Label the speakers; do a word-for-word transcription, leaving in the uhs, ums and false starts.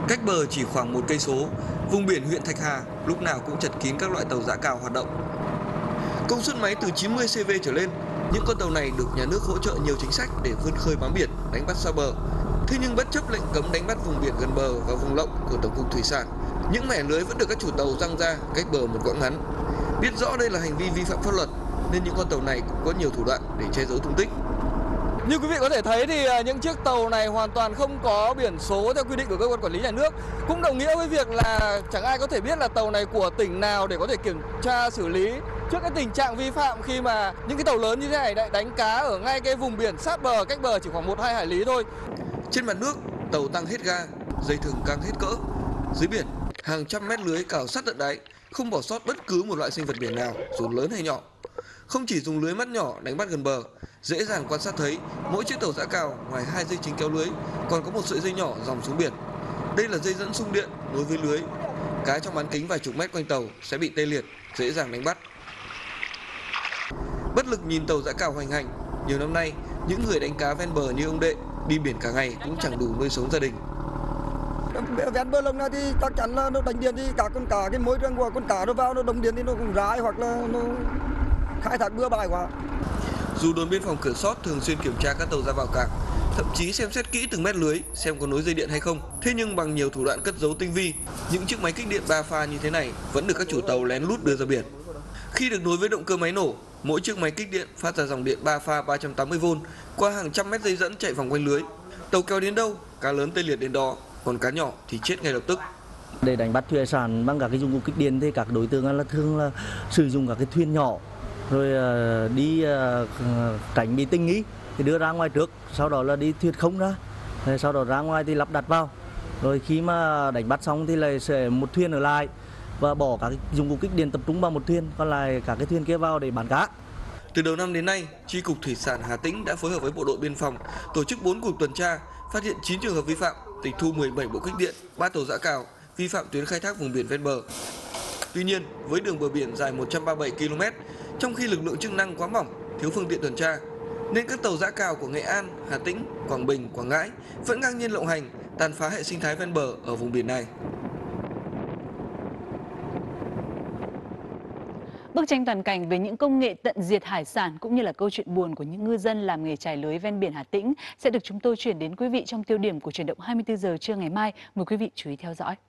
Speaker 1: Cách bờ chỉ khoảng một cây số, vùng biển huyện Thạch Hà lúc nào cũng chật kín các loại tàu giã cào hoạt động. Công suất máy từ chín mươi xê vê trở lên, những con tàu này được nhà nước hỗ trợ nhiều chính sách để vươn khơi bám biển, đánh bắt xa bờ. Thế nhưng bất chấp lệnh cấm đánh bắt vùng biển gần bờ và vùng lộng của Tổng cục Thủy sản, những mẻ lưới vẫn được các chủ tàu giăng ra cách bờ một quãng ngắn. Biết rõ đây là hành vi vi phạm pháp luật nên những con tàu này cũng có nhiều thủ đoạn để che giấu tung tích.
Speaker 2: Như quý vị có thể thấy thì những chiếc tàu này hoàn toàn không có biển số theo quy định của cơ quan quản lý nhà nước. Cũng đồng nghĩa với việc là chẳng ai có thể biết là tàu này của tỉnh nào để có thể kiểm tra xử lý trước cái tình trạng vi phạm khi mà những cái tàu lớn như thế này lại đánh cá ở ngay cái vùng biển sát bờ, cách bờ chỉ khoảng một hai hải lý thôi.
Speaker 1: Trên mặt nước, tàu tăng hết ga, dây thừng căng hết cỡ. Dưới biển, hàng trăm mét lưới cào sát tận đáy, không bỏ sót bất cứ một loại sinh vật biển nào, dù lớn hay nhỏ. Không chỉ dùng lưới mắt nhỏ đánh bắt gần bờ, dễ dàng quan sát thấy mỗi chiếc tàu giã cào ngoài hai dây chính kéo lưới còn có một sợi dây nhỏ dòng xuống biển. Đây là dây dẫn xung điện nối với lưới. Cá trong bán kính vài chục mét quanh tàu sẽ bị tê liệt, dễ dàng đánh bắt. Bất lực nhìn tàu giã cào hoành hành, nhiều năm nay những người đánh cá ven bờ như ông Đệ đi biển cả ngày cũng chẳng đủ nuôi sống gia đình.
Speaker 3: Ven bờ lồng này thì chắc chắn là nó đánh điện thì cả con cá, cái môi trường của con cá nó vào nó đồng điện thì nó cũng rái hoặc là nó khai thác bừa bãi quá.
Speaker 1: Dù đồn biên phòng Cửa Sót thường xuyên kiểm tra các tàu ra vào cảng, thậm chí xem xét kỹ từng mét lưới xem có nối dây điện hay không, thế nhưng bằng nhiều thủ đoạn cất giấu tinh vi, những chiếc máy kích điện ba pha như thế này vẫn được các chủ tàu lén lút đưa ra biển. Khi được nối với động cơ máy nổ, mỗi chiếc máy kích điện phát ra dòng điện ba pha ba trăm tám mươi vôn qua hàng trăm mét dây dẫn chạy vòng quanh lưới. Tàu kéo đến đâu, cá lớn tê liệt đến đó, còn cá nhỏ thì chết ngay lập tức.
Speaker 4: Để đánh bắt thủy hải sản bằng các cái dụng cụ kích điện thì các đối tượng là thường là sử dụng các cái thuyền nhỏ, rồi đi tránh bị tinh ý thì đưa ra ngoài trước, sau đó là đi thuyền không ra, rồi sau đó ra ngoài thì lắp đặt vào, rồi khi mà đánh bắt xong thì lại sẽ một thuyền ở lại và bỏ các cái dụng cụ kích điện tập trung vào một thuyền, còn lại các cái thuyền kia vào để bán cá.
Speaker 1: Từ đầu năm đến nay, Chi cục Thủy sản Hà Tĩnh đã phối hợp với Bộ đội Biên phòng tổ chức bốn cuộc tuần tra, phát hiện chín trường hợp vi phạm, tịch thu mười bảy bộ kích điện, ba tàu giã cào vi phạm tuyến khai thác vùng biển ven bờ. Tuy nhiên, với đường bờ biển dài một trăm ba mươi bảy ki lô mét, trong khi lực lượng chức năng quá mỏng, thiếu phương tiện tuần tra, nên các tàu giã cào của Nghệ An, Hà Tĩnh, Quảng Bình, Quảng Ngãi vẫn ngang nhiên lộng hành, tàn phá hệ sinh thái ven bờ ở vùng biển này.
Speaker 5: Bức tranh toàn cảnh về những công nghệ tận diệt hải sản cũng như là câu chuyện buồn của những ngư dân làm nghề chài lưới ven biển Hà Tĩnh sẽ được chúng tôi chuyển đến quý vị trong tiêu điểm của Chuyển động hai mươi tư giờ trưa ngày mai. Mời quý vị chú ý theo dõi.